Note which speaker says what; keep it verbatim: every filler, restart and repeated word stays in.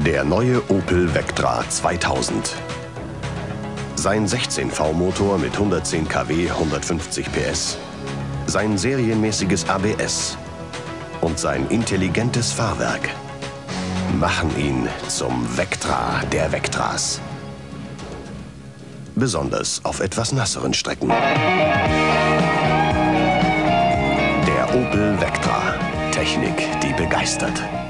Speaker 1: Der neue Opel Vectra zweitausend. Sein sechzehn V-Motor mit hundertzehn Kilowatt, hundertfünfzig P S, sein serienmäßiges A B S und sein intelligentes Fahrwerk machen ihn zum Vectra der Vectras. Besonders auf etwas nasseren Strecken. Der Opel Vectra. Technik, die begeistert.